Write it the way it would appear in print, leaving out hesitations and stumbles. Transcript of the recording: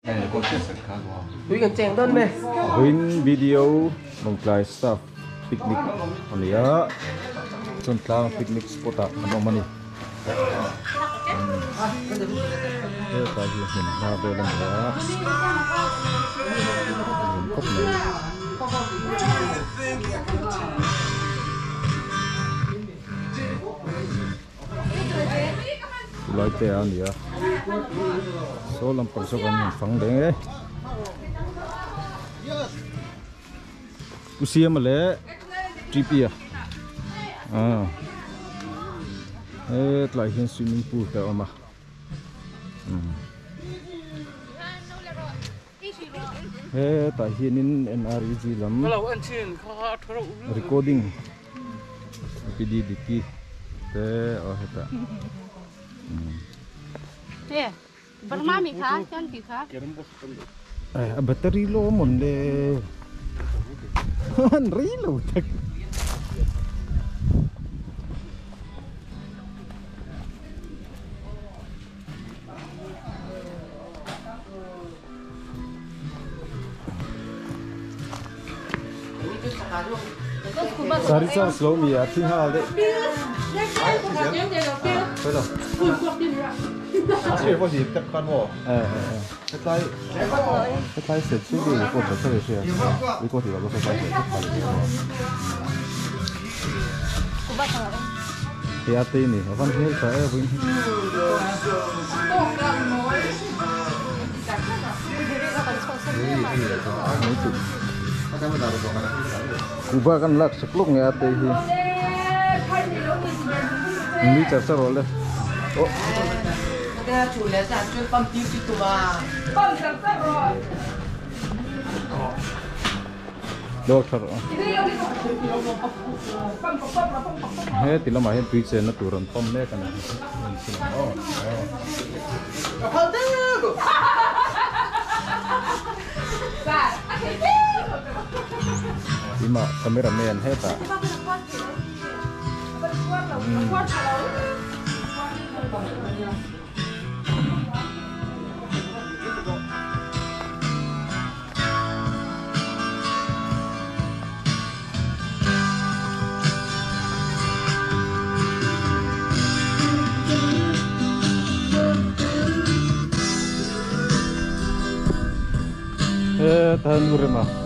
คุยกันเจ๋งต้นไหมวินวิดีโอลงปลายสตาฟปิกนิกอันนี้จนกลางปิกนิกสปอตอันนั้นมันนี่ตายอยู่เห็นหน้าเบลล์นะครบเลยลอยเตะอันนี้โซ่ลำปางสกันฟังเด้งเลยusia malah tripi ya, telah hian swimming pool ke oma, tak hianin NREG lam recording, PDDP, heta, bermami kah, cantik kah? Bateri lo monde. Reload. Sari sar slow mi ya, ting hal deh. Betul. Asyik pasti tekan wo. Cái sệt suy đi cô phải chơi chơi, đi cô thì bảo cô phải chơi. Thì ati này, văn hết phải vinh. Kuba kan lak sekluk nggak ati sih. Ini cakap roleh. Oh. Dia cuci saja cuci pam pipi tu bah. Pam cakap roh. Dokter. Hei, tila mahin tweet saya na turun pom le kan. Oh. Lima kameramen heta. Tahan dulu mah.